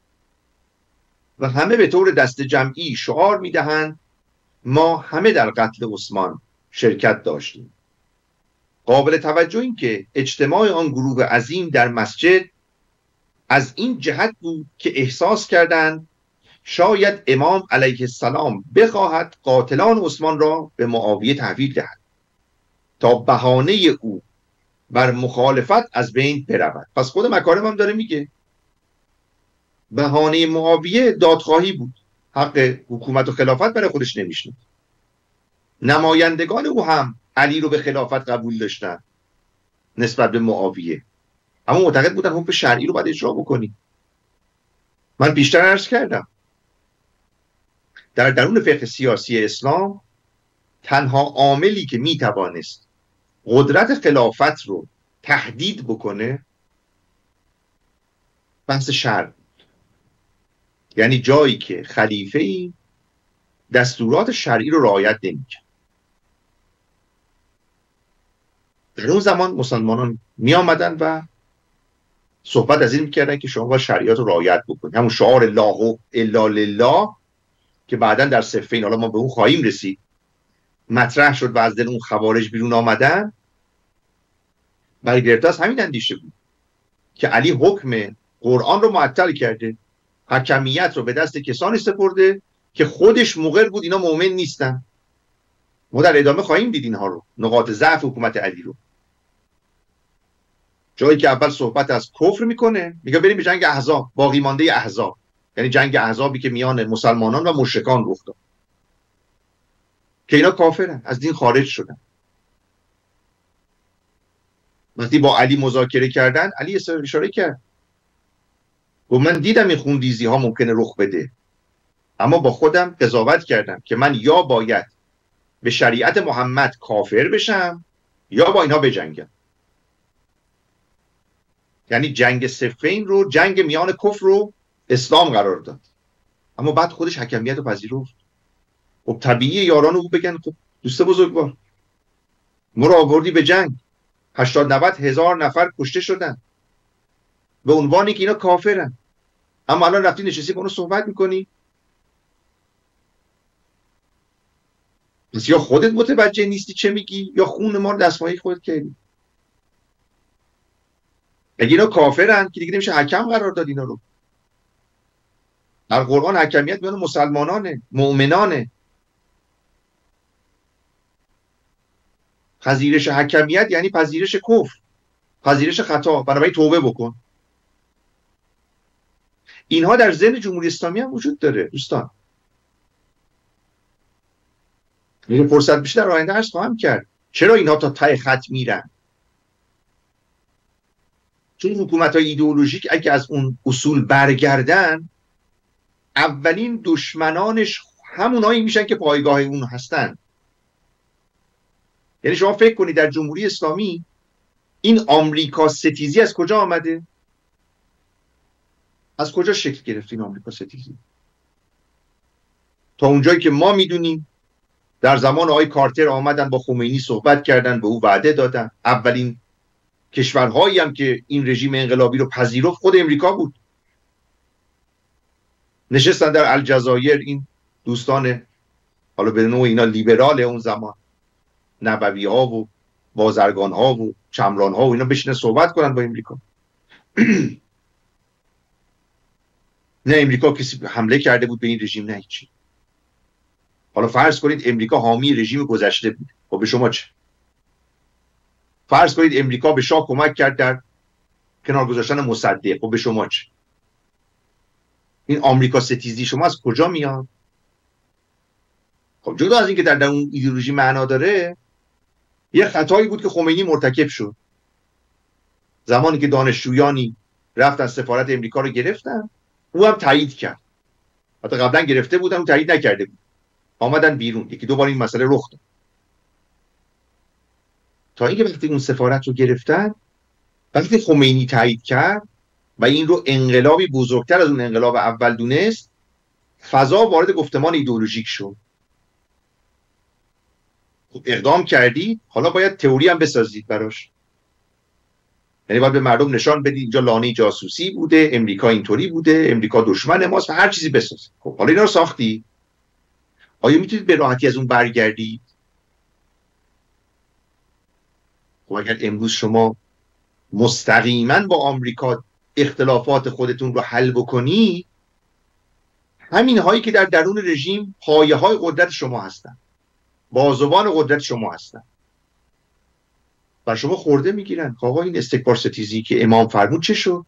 و همه به طور دست جمعی شعار میدهند ما همه در قتل عثمان شرکت داشتیم. قابل توجه این که اجتماع آن گروه عظیم در مسجد از این جهت بود که احساس کردند شاید امام علیه السلام بخواهد قاتلان عثمان را به معاویه تحویل دهد تا بهانه او بر مخالفت از بین برود. پس خود مکارم هم داره میگه بهانه معاویه دادخواهی بود، حق حکومت و خلافت برای خودش نمیشنید. نمایندگان او هم علی رو به خلافت قبول داشتن نسبت به معاویه، اما معتقد بودن حکم شرعی رو باید اجرا بکنی. من بیشتر عرض کردم در درون فقه سیاسی اسلام تنها عاملی که میتوانست قدرت خلافت رو تهدید بکنه بحث شرع بود. یعنی جایی که خلیفه‌ای دستورات شرعی رو رعایت نمی‌کرد. در اون زمان مسلمانان می آمدن و صحبت از این میکردن که شما باید شریعت رو رعایت بکنید. همون شعار لا الا لله که بعداً در صفین، حالا ما به اون خواهیم رسید، مطرح شد و از دل اون خوارج بیرون آمدن، برگرفته از همین اندیشه بود که علی حکم قرآن رو معطل کرده، حکمیت رو به دست کسانی سپرده که خودش مقر بود اینا مؤمن نیستن. ما در ادامه خواهیم دید اینها رو، نقاط ضعف حکومت علی رو. جایی که اول صحبت از کفر میکنه، میگه بریم به جنگ احزاب، باقی مانده احزاب، یعنی جنگ احزابی که میان مسلمانان و مشرکان رخ داد که اینا کافرن، از دین خارج شدن. وقتی با علی مذاکره کردن، علی اشاره کرد و من دیدم این خوندیزی ها ممکنه رخ بده، اما با خودم قضاوت کردم که من یا باید به شریعت محمد کافر بشم یا با اینها بجنگم. یعنی جنگ صفین رو جنگ میان کفر رو اسلام قرار داد، اما بعد خودش حکمیت رو پذیرفت. خب طبیعیه یاران او بگن خب دوست بزرگوار ما رو آوردی به جنگ، هشتاد نود هزار نفر کشته شدن به عنوانی که اینا کافرن، اما الان رفتی نشستی با اونو صحبت میکنی. پس یا خودت متوجه نیستی چه میگی یا خون ما رو دستمایه خودت کردی. اگه اینا کافرن که دیگه نمیشه حکم قرار داد اینا رو. در قرآن حکمیت میان مسلمانانه، مؤمنانه. پذیرش حکمیت یعنی پذیرش کفر، پذیرش خطا، بنابراین توبه بکن. اینها در ذهن جمهوری اسلامی هم وجود داره دوستان. میگه فرصت بشه در آینده عرض خواهم کرد چرا اینها تا ته خط میرن. چون حکومت‌های ایدئولوژیک اگه از اون اصول برگردن، اولین دشمنانش همونایی میشن که پایگاه اون هستن. یعنی شما فکر کنید در جمهوری اسلامی این آمریکا ستیزی از کجا آمده؟ از کجا شکل گرفت این آمریکا ستیزی؟ تا اونجایی که ما میدونیم در زمان آقای کارتر آمدن با خمینی صحبت کردن، به او وعده دادن. اولین کشورهایی هم که این رژیم انقلابی رو پذیرفت خود امریکا بود. نشستن در الجزایر این دوستان، حالا به نوع اینا لیبرال اون زمان، نبوی ها و بازرگان ها و چمران ها و اینا بشینن صحبت کنن با امریکا. نه امریکا کسی حمله کرده بود به این رژیم، نه هیچی. حالا فرض کنید امریکا حامی رژیم گذشته بود، خب به شما چه؟ فرض کنید امریکا به شاه کمک کرد در کنار گذاشتن مصدق، خب به شما چه؟ این آمریکا ستیزی شما از کجا میاد؟ خب جدا از این که در اون ایدئولوژی معنا داره، یه خطایی بود که خمینی مرتکب شد زمانی که دانشجویانی رفتن سفارت امریکا رو گرفتن، او هم تایید کرد. حتی قبلا گرفته بودن و تایید نکرده بود، آمدن بیرون، یکی دو بار این مسئله رخ داد. تا اینکه وقتی اون سفارت رو گرفتن، وقتی خمینی تایید کرد و این رو انقلابی بزرگتر از اون انقلاب اول دونست، فضا وارد گفتمان ایدئولوژیک شد. خب اقدام کردید، حالا باید تئوری هم بسازید براش. یعنی باید به مردم نشان بدید اینجا لانه جاسوسی بوده، امریکا اینطوری بوده، امریکا دشمن ماست و هر چیزی بسازید. خب حالا اینا رو ساختی، آیا میتونید به راحتی از اون برگردید؟ خب اگر امروز شما مستقیما با آمریکا اختلافات خودتون رو حل بکنی، همین هایی که در درون رژیم پایه های قدرت شما هستن، بازوان قدرت شما هستن، و شما خورده میگیرن. آقا این استکبار ستیزی که امام فرمود چه شد؟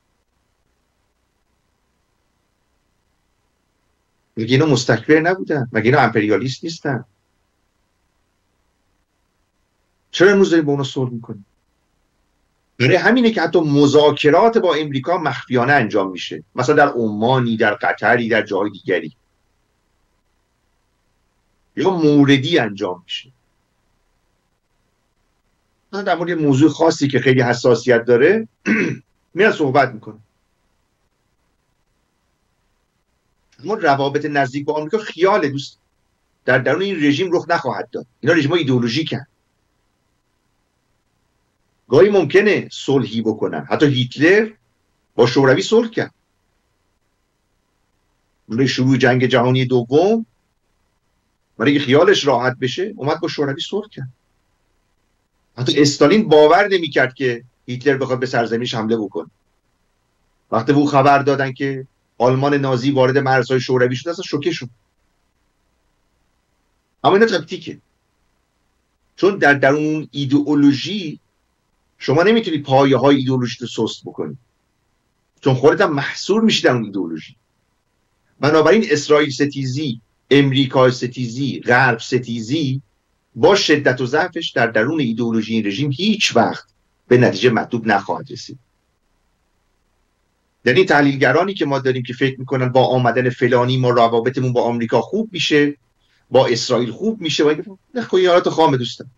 مگه اینا مستکبر نبودن؟ مگه اینا امپریالیست نیستن؟ چرا امروز داریم با اونا صلح میکنیم؟ برای همینه که حتی مذاکرات با امریکا مخفیانه انجام میشه، مثلا در عمانی، در قطری، در جاهای دیگری، یا موردی انجام میشه. مثلا در مورد موضوع خاصی که خیلی حساسیت داره میاد صحبت میکنه. ما روابط نزدیک با آمریکا خیاله دوست، در درون این رژیم رخ نخواهد داد. اینا رژیم ها ایدئولوژیکن. گاهی ممکنه صلحی بکنن. حتی هیتلر با شوروی صلح کرد. برای شروع جنگ جهانی دوم، برای اینکه خیالش راحت بشه، اومد با شوروی صلح کرد. حتی استالین باور نمی‌کرد که هیتلر بخواد به سرزمینش حمله بکنه. وقتی به او خبر دادن که آلمان نازی وارد مرزهای شوروی شده، اصلا شوکه شد. اما اینا تاکتیکه. چون در درون ایدئولوژی شما نمیتونید پایه های ایدئولوژی رو سست بکنید، چون خودت هم محصور میشید در اون ایدئولوژی. بنابراین اسرائیل ستیزی، امریکا ستیزی، غرب ستیزی با شدت و ضعفش در درون ایدئولوژی این رژیم هیچ وقت به نتیجه مطلوب نخواهد رسید. در این تحلیلگرانی که ما داریم که فکر میکنن با آمدن فلانی ما روابطمون با آمریکا خوب میشه، با اسرائیل خوب میشه، و خیالات خام دوستان.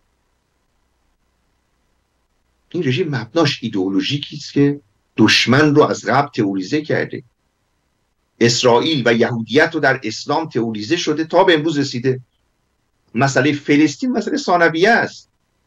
این رژیم مبناش ایدئولوژیکی است که دشمن رو از قبل تئوریزه کرده. اسرائیل و یهودیت رو در اسلام تئوریزه شده تا به امروز رسیده. مسئله فلسطین مسئله ثانویه است.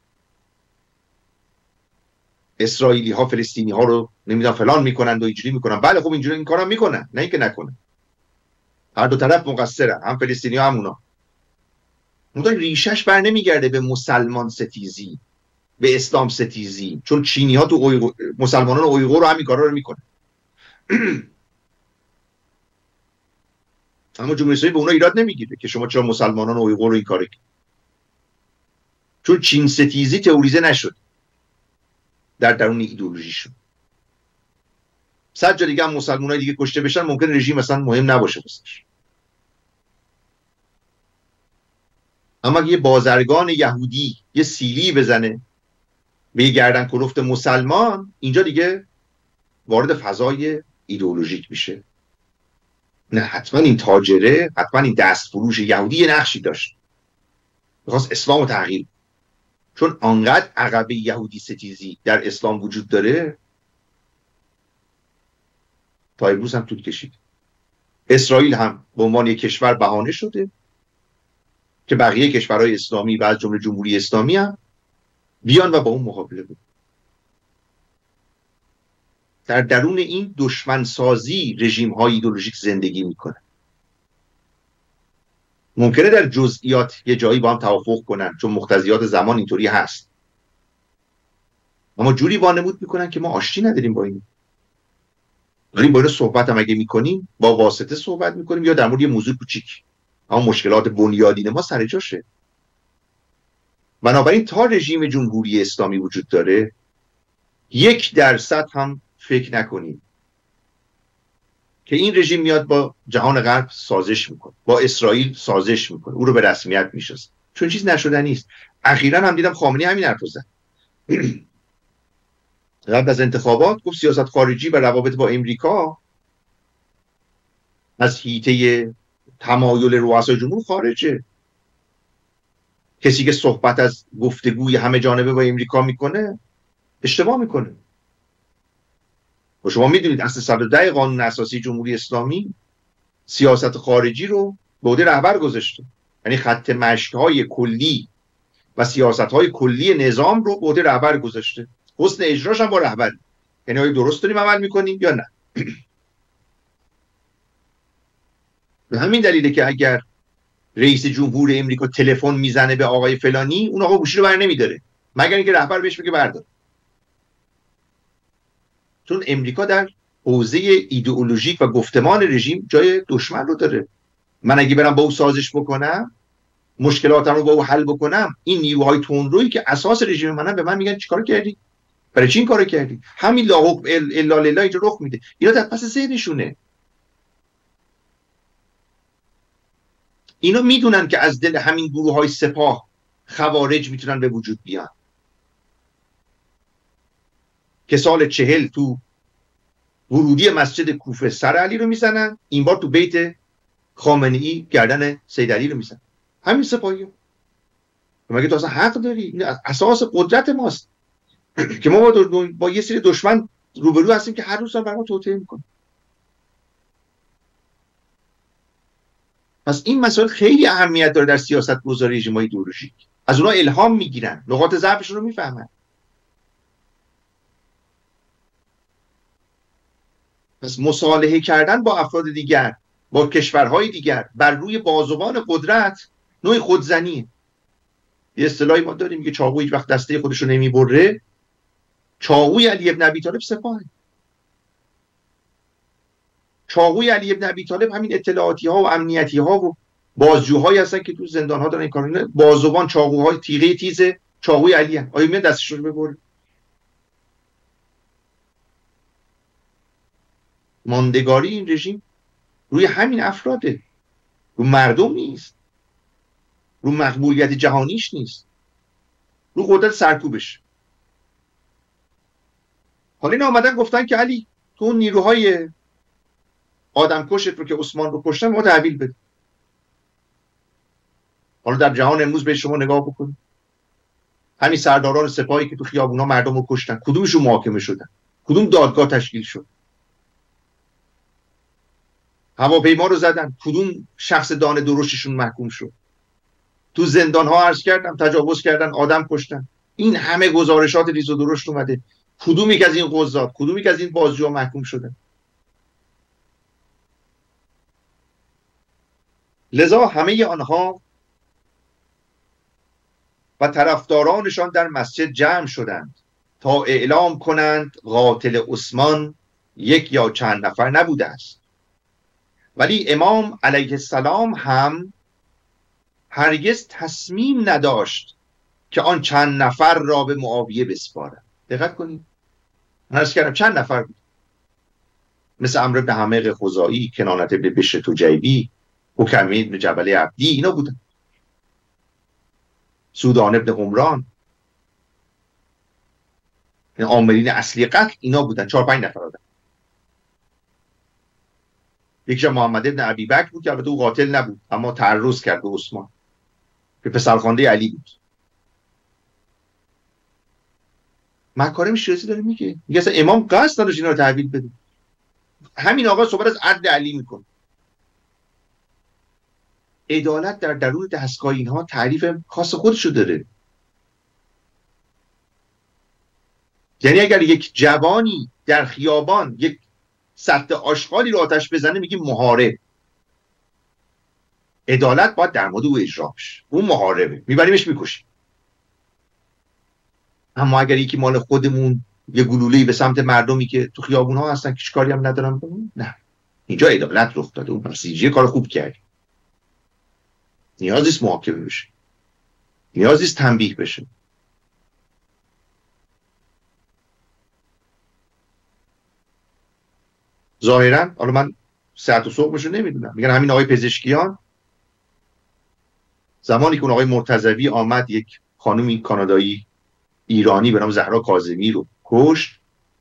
اسرائیلی ها فلسطینی ها رو نمیدونم فلان میکنن و اینجوری میکنن. بله خب اینجوری این کارا میکنن، نه اینکه نکنن. هر دو طرف مقصرن، هم فلسطینی ها هم اونا. اون ریشش بر نمیگرده به مسلمان ستیزی، به اسلام ستیزی، چون چینی ها تو اویغور، مسلمانان اویغور رو همین کارا رو میکنن. اما جمهوری اسلامی به اونا ایراد نمیگیره که شما چرا مسلمانان اویغور رو این کارو کنید، چون چین ستیزی تئوریزه نشد در درون ایدئولوژیشون. صد جا دیگه هم مسلمانای دیگه کشته بشن، ممکن رژیم اصلا مهم نباشه واسش. اما یه بازرگان یهودی یه سیلی بزنه به یه گردن کلفت مسلمان، اینجا دیگه وارد فضای ایدئولوژیک میشه. نه حتما این تاجره، حتما این دستفروش یهودی یه نقشی داشت، میخواست اسلام رو تغییر، چون آنقدر عقبه یهودی ستیزی در اسلام وجود داره تا امروز هم طول کشید. اسرائیل هم به عنوان یک کشور بهانه شده که بقیه کشورهای اسلامی و از جمله جمهوری اسلامی هم بیان و با اون مقابله بود. در درون این دشمنسازی رژیم های ایدئولوژیک زندگی میکنه. ممکنه در جزئیات یه جایی با هم توافق کنن، چون مقتضیات زمان اینطوری هست، اما جوری وانمود میکنن که ما آشتی نداریم با این. داریم با این صحبت هم اگه میکنیم با واسطه صحبت میکنیم یا در مورد یه موضوع کوچیک، اما مشکلات بنیادین ما سر جاشه. بنابراین تا رژیم جمهوری اسلامی وجود داره، یک درصد هم فکر نکنید که این رژیم میاد با جهان غرب سازش میکنه، با اسرائیل سازش میکنه، او رو به رسمیت میشناسه، چون چیز نشدنی است. اخیراً هم دیدم خامنه‌ای همین حرفو زد. قبل از انتخابات گفت سیاست خارجی و روابط با امریکا از حیطه تمایل رؤسای جمهور خارجه. کسی که صحبت از گفتگوی همه جانبه با امریکا میکنه اشتباه میکنه. و شما میدونید اصل صد و ده قانون اساسی جمهوری اسلامی سیاست خارجی رو به عهده رهبر گذاشته، یعنی خط مشی‌های کلی و سیاست‌های کلی نظام رو به عهده رهبر گذاشته. حسن اجراش هم با رهبر، یعنی آیا درست داریم عمل میکنیم یا نه. به همین دلیله که اگر رئیس جمهور امریکا تلفن میزنه به آقای فلانی، اون آقا گوشی رو بر نمیداره مگر اینکه رهبر بهش بگه بردار. چون امریکا در حوزه ایدئولوژیک و گفتمان رژیم جای دشمن رو داره. من اگه برم با او سازش بکنم، مشکلاتم رو با او حل بکنم، این نیروهای تندرویی که اساس رژیم منن به من میگن چیکار کردی؟ برای چی این کارو کردی؟ همین لا حکم الا لله اینجا رخ میده. اینا در پس ذهنشونه. اینا میدونن که از دل همین گروه‌های سپاه خوارج میتونن به وجود بیان که سال چهل تو ورودی مسجد کوفه سر علی رو میزنن، این بار تو بیت خامنه‌ای گردن سید علی رو میزنن. همین سپاهی مگه تو اصلا حق داری؟ این اساس قدرت ماست که ما با, با یه سری دشمن روبرو هستیم که هر روز هم برای ما توطئه میکنه. پس این مسائل خیلی اهمیت داره در سیاست گذاری رژیم‌های ایدئولوژیک. از اونها الهام میگیرن، نقاط ضعفشون رو میفهمن. پس مصالحه کردن با افراد دیگر، با کشورهای دیگر بر روی بازوان قدرت نوع خودزنیه. یه اصطلاحی ما داریم میگه چاقو هیچ وقت دسته خودش رو نمیبره. چاقوی علی ابن ابی طالب سپاهه. چاقوی علی ابن ابی طالب همین اطلاعاتی ها و امنیتی ها و بازجوهایی هستن که تو زندان ها دارن این کارو. بازوان چاقوهای تیغه تیز چاقوی علی هست. آیا میاد دستش رو ببره؟ ماندگاری این رژیم روی همین افراده، رو مردم نیست، رو مقبولیت جهانیش نیست، رو قدرت سرکوبش. حالا این آمدن گفتن که علی تو اون نیروهای آدم کشت رو که عثمان رو کشتن ما تحویل بده. حالا در جهان امروز به شما نگاه بکنید، همین سرداران سپاهی که تو خیابونا مردم رو کشتن کدومشون محاکمه شدن؟ کدوم دادگاه تشکیل شد؟ هواپیما رو زدن کدوم شخص دانه درشتشون محکوم شد؟ تو زندان ها عرض کردم تجاوز کردن، آدم کشتن. این همه گزارشات ریز و درشت اومده، کدوم یک از این قضات، کدوم یک از این بازجوها محکوم شدن؟ لذا همه آنها و طرفدارانشان در مسجد جمع شدند تا اعلام کنند قاتل عثمان یک یا چند نفر نبوده است. ولی امام علیه السلام هم هرگز تصمیم نداشت که آن چند نفر را به معاویه بسپارد. دقت کنید، من عرض کردم چند نفر بود، مثل عمرو بن حمق خزاعی، کنانة بن بشر تجیبی، حکمی بن جبل عبدی، اینا بودن. سودان ابن عمران، این عاملین اصلی قتل اینا بودن، چهار پنج نفر آدم. یکیش محمد ابن ابی بکر بود که البته او قاتل نبود اما تعرض کرد به عثمان که پسرخوانده علی بود. مکارم شیرازی داره میگه، میگه اصلا امام قصد نداشت اینا رو تحویل بده. همین آقا صحبت از عدل علی میکنه. عدالت در درون دستگاه اینها تعریف خاص خودشو داره. یعنی اگر یک جوانی در خیابان یک سطح آشغالی رو آتش بزنه میگیم محارب، عدالت باید در مورد او اجرا بشه، اون محاربه، میبریمش میکشیم. اما اگر یکی مال خودمون یه گلوله‌ای به سمت مردمی که تو خیابون ها هستن که کاری هم ندارن، نه، اینجا عدالت رخ داده، اون بسیجی کار خوب کردی، نیاز نیست محاکمه بشه، نیاز نیست تنبیه بشه. ظاهرا حالا من ساعت و صبحشو نمیدونم، میگن همین آقای پزشکیان زمانی که اون آقای مرتضوی آمد یک خانومی کانادایی ایرانی به نام زهرا کاظمی رو کشت،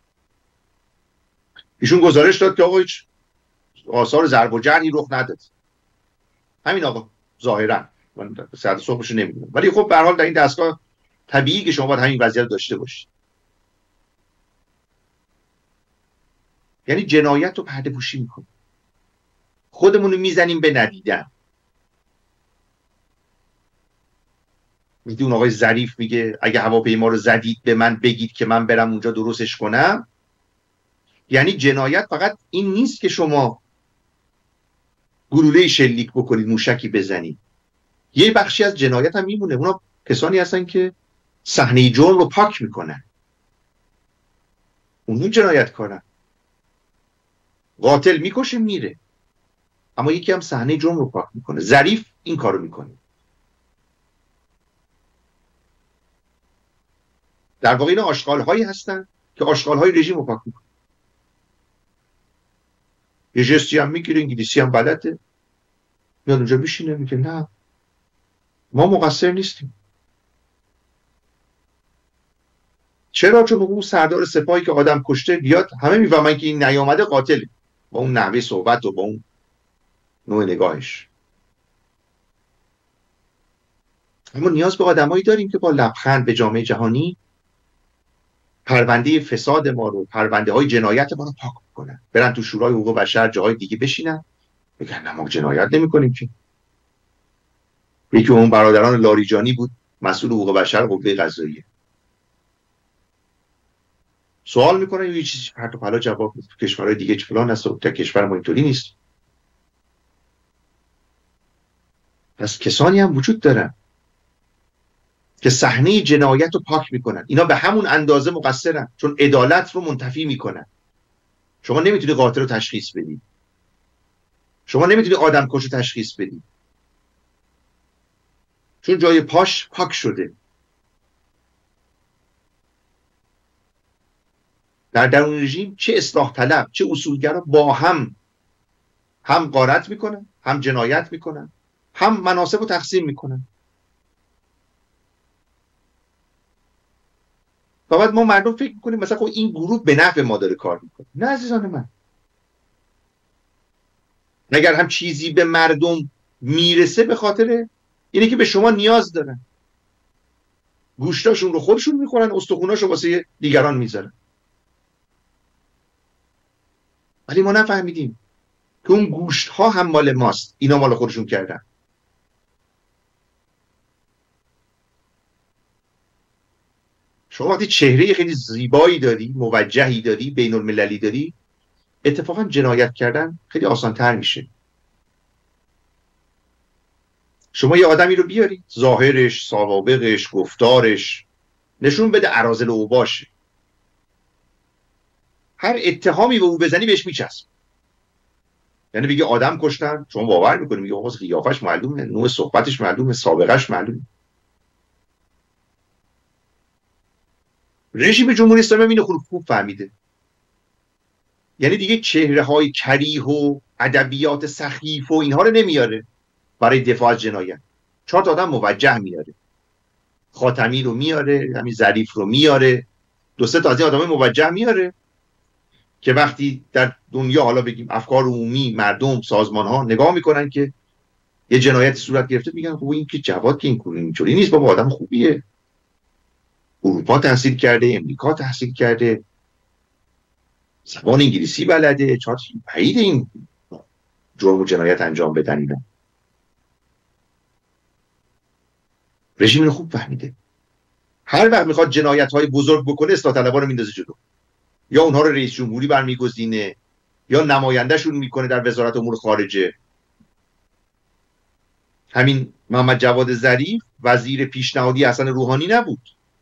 ایشون گزارش داد که آقا هیچ آثار ضرب و جرحی رخ نداد. همین آقا ظاهرا، من ساعت صبحشو نمیدونم، ولی خب به هر حال در این دستگاه طبیعی که شما باید همین وضعیت داشته باشید. یعنی جنایت رو پرده پوشی میکنه، خودمون رو میزنیم به ندیدن. میدون اون آقای ظریف میگه اگه هواپیما رو زدید به من بگید که من برم اونجا درستش کنم. یعنی جنایت فقط این نیست که شما گلوله شلیک بکنید، موشکی بزنید. یه بخشی از جنایت هم میمونه، اونا کسانی هستن که صحنه جرم رو پاک میکنن، اونو جنایت کارن. قاتل میکشه میره، اما یکی هم صحنه جرم رو پاک میکنه. ظریف این کارو میکنه. در واقع اینا آشغال هایی هستن که آشغال های رژیم رو پاک میکنه. یه جستی هم میگیره، انگلیسی هم بلده، میاد اونجا میشینه میگه نه ما مقصر نیستیم. چرا؟ چون اون سردار سپاهی که آدم کشته بیاد همه میفهمن که این نیامده قاتله، با اون نحوه صحبت و با اون نوع نگاهش. اما نیاز به آدمایی داریم که با لبخند به جامعه جهانی پرونده فساد ما رو، پرونده های جنایت ما رو پاک کنن، برن تو شورای حقوق بشر جاهای دیگه بشینن بگن ما جنایت نمی کنیم. که یکی اون برادران لاریجانی بود، مسئول حقوق بشر قوه قضاییه، سوال میکنن یه چیزی پرت و پلا جواب میده. تو کشورهای دیگه چه فلان هست، تا کشور ما اینطوری نیست. پس کسانی هم وجود دارن که صحنه جنایت رو پاک میکنن. اینا به همون اندازه مقصرن، چون عدالت رو منتفی میکنن. شما نمیتونی قاتل رو تشخیص بدی، شما نمیتونی آدم کش رو تشخیص بدی، چون جای پاش پاک شده. در درون رژیم چه اصلاح طلب چه اصولگرا با هم هم غارت میکنن، هم جنایت میکنن، هم مناصب رو تقسیم میکنن. و بعد ما مردم فکر میکنیم مثلا خب این گروه به نفع ما داره کار میکنه. نه عزیزان من، اگر هم چیزی به مردم میرسه به خاطر اینه که به شما نیاز دارن. گوشتاشون رو خودشون میخورن، استخوناشو واسه دیگران میذارن. ولی ما نفهمیدیم که اون گوشت ها هم مال ماست، اینا مال خودشون کردن. شما وقتی چهره خیلی زیبایی داری، موجهی داری، بین المللی داری، اتفاقا جنایت کردن خیلی آسان تر میشه. شما یه آدمی رو بیاری، ظاهرش، سوابقش، گفتارش نشون بده اراذل او باشه، هر اتهامی به او بزنی بهش میچسب. یعنی بگی آدم کشتن، شما باور میکنی، میگه آقا قیافش معلومه، نوع صحبتش معلومه، سابقش معلومه. رژیم جمهوری اسلامی اینو خوب خوب فهمیده. یعنی دیگه چهره های کریه و ادبیات سخیف و اینها رو نمیاره برای دفاع از جنایت. چهار تا آدم موجه میاره، خاتمی رو میاره، همین ظریف رو میاره، دو سه تا از این آدمای موجه میاره که وقتی در دنیا حالا بگیم افکار عمومی، مردم، سازمان ها نگاه میکنن که یه جنایت صورت گرفته، میگن خب این که جواد که این کاری اینجوری نیست، بابا آدم خوبیه، اروپا تحصیل کرده، امریکا تحصیل کرده، زبان انگلیسی بلده، چهار بعید این جرم و جنایت انجام بدن. اینا رژیم اینو خوب فهمیده. هر وقت میخواد جنایت های بزرگ بکنه، اصلاح طلبها رو میندازه جلو، یا اونها رو رئیس جمهوری برمیگزینه، یا نمایندهشون میکنه در وزارت امور خارجه. همین محمد جواد ظریف وزیر پیشنهادی حسن روحانی نبود،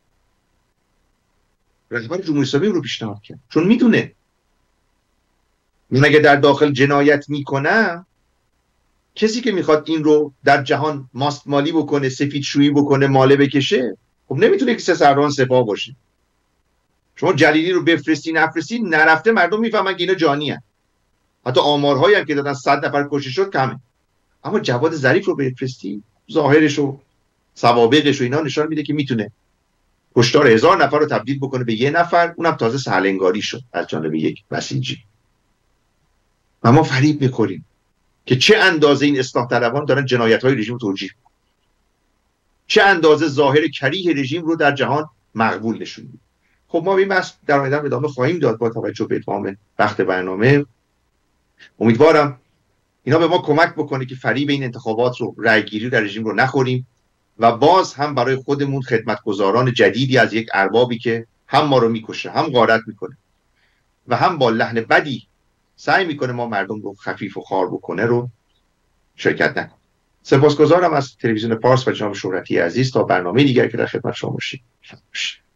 رهبر جمهوری اسلامی رو پیشنهاد کرد، چون میدونه من اگه در داخل جنایت میکنم، کسی که میخواد این رو در جهان ماست مالی بکنه، سفید شویی بکنه، ماله بکشه، خب نمیتونه که سه سران سپاه باشه. شما جلیلی رو بفرستی نفرستی، نرفته مردم میفهمن که اینا جانی هست. حتی آمارهایی هم که دادن صد نفر کشته شد کمه. اما جواد ظریف رو بفرستی، ظاهرش و سوابقش و اینا نشان میده که میتونه کشتار هزار نفر رو تبدیل بکنه به یه نفر، اونم تازه سهلنگاری شد از جانب یک بسیجی. و ما فریب میخوریم که چه اندازه این اصلاح طلبان دارن جنایت‌های رژیم رو توجیه میکنن، چه اندازه ظاهر کریه رژیم رو در جهان مقبول نشون میده. خب ما به این بحث در آینده ادامه خواهیم داد با توجه به اتمام وقت برنامه. امیدوارم اینا به ما کمک بکنه که فریب این انتخابات رو، رأیگیری در رژیم رو نخوریم و باز هم برای خودمون خدمتگزاران جدیدی از یک اربابی که هم ما رو میکشه، هم غارت میکنه و هم با لحن بدی سعی میکنه ما مردم رو خفیف و خوار بکنه رو شرکت نکنیم. سپاسگزارم از تلویزیون پارس و جناب شهرتی عزیز. تا برنامه دیگر که در خدمت شما باشیم.